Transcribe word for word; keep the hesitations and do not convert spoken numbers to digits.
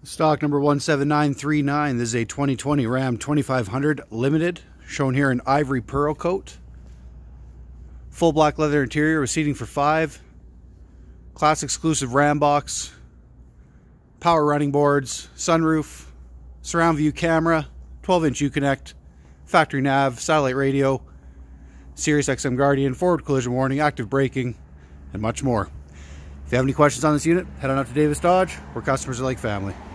Stock number one seven nine three nine. This is a twenty twenty Ram twenty-five hundred Limited, shown here in ivory pearl coat. Full black leather interior with seating for five. Class exclusive Rambox. Power running boards, sunroof, surround view camera, twelve inch Uconnect, factory nav, satellite radio, Sirius X M Guardian, forward collision warning, active braking, and much more. If you have any questions on this unit, head on up to Davis Dodge, where customers are like family.